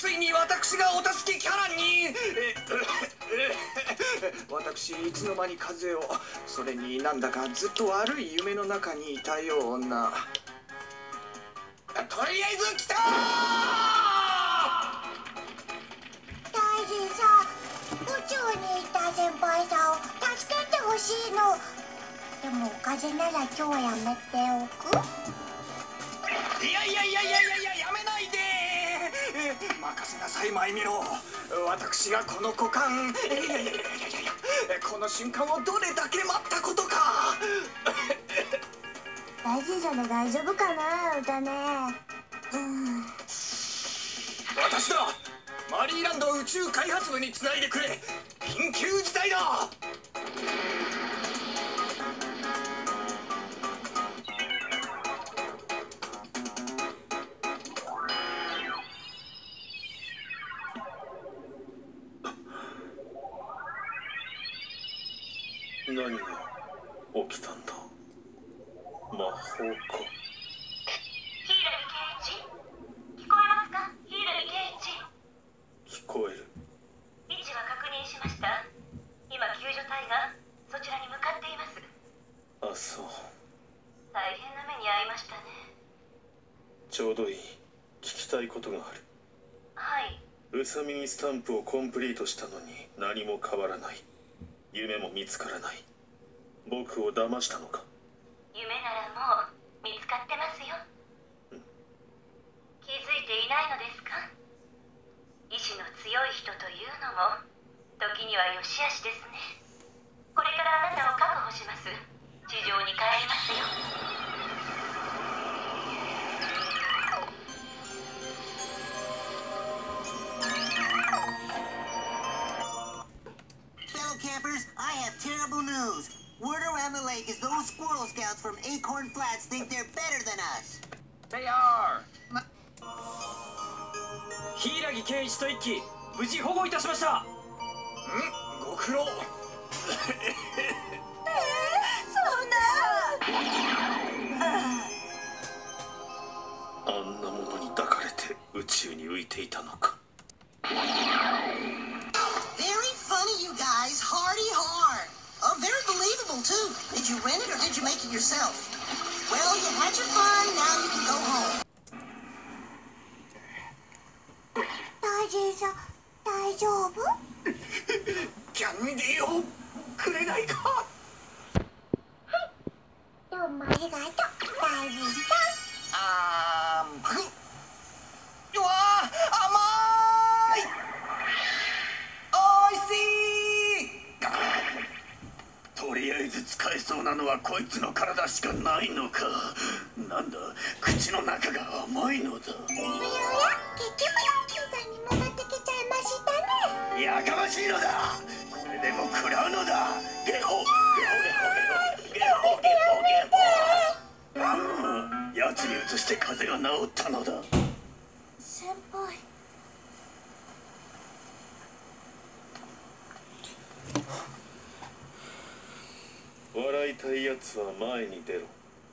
ついに私がお助けキャラに私いつの間に風邪を。それになんだかずっと悪い夢の中にいたような。とりあえず来たー。 大臣さん、宇宙にいた先輩さんを助けてほしいの。でも風邪なら今日はやめておく。 いややめないで。任せなさいマイミロ。私がこの股間、この瞬間をどれだけ待ったことか。 大臣さんで大丈夫かな歌ね。 私だ。マリーランド宇宙開発部につないでくれ。緊急事態だ。 何が起きたんだ。魔法か。 柊圭一、聞こえますか？柊圭一。 聞こえる。 位置は確認しました。今救助隊がそちらに向かっています。 あ、そう。 大変な目に遭いましたね。 ちょうどいい。聞きたいことがある。 はい。 ウサ耳スタンプをコンプリートしたのに何も変わらない。夢も見つからない。僕を騙したのか。 夢ならもう見つかってますよ。気づいていないのですか？意志の強い人というのも時には良し悪しですね。これからあなたを確保します。地上に帰りますよ。 Fellow campers, I have terrible news. Word around the lake is those Squirrel Scouts from Acorn Flats think they're better than us. They are. 柊圭一と一輝、無事保護いたしました。ご苦労。 そんな。 あんなものに抱かれて宇宙に浮いていたのか。 Very funny, you guys. Hardy hard. Oh, very believable, too. Did you rent it or did you make it yourself? Well, you had your fun. Now you can go home. 大臣さん、大丈夫？ キャンディーをくれないか。 どうもありがとう、大臣さうわー、甘い。おいしい。とりあえず使えそうなのはこいつの体しかないのか。なんだ、口の中が甘いのだ。 ん。おやおや、結局大臣さんに戻ってきちゃいましたね。 やかましいのだ。これでも食らうのだ。ゲホゲホゲホゲホゲホゲホ。やつに移して風邪が治ったのだ。 先輩。 笑いたいやつは前に出ろ。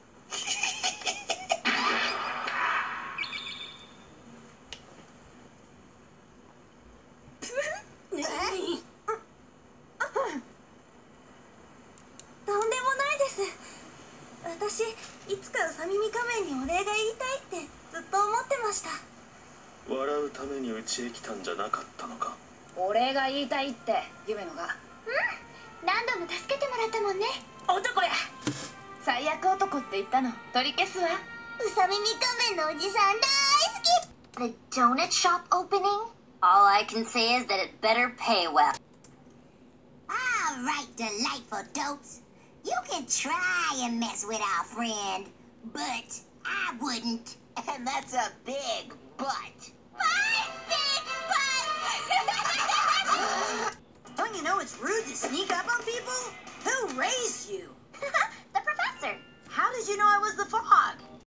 とんでもないです。私、いつかウサ耳仮面にお礼が言いたいってずっと思ってました。 笑うためにうちへ来たんじゃなかったのか。 お礼が言いたいって夢野が。 何度も助けてもらったもんね。 男や。最悪男って言ったの取り消すわ。 ウサ耳仮面のおじさん大好き。The donut shop opening? All I can say is that it better pay well. All right, delightful dotes. You can try and mess with our friend, but I wouldn't. And that's a big but. Ah!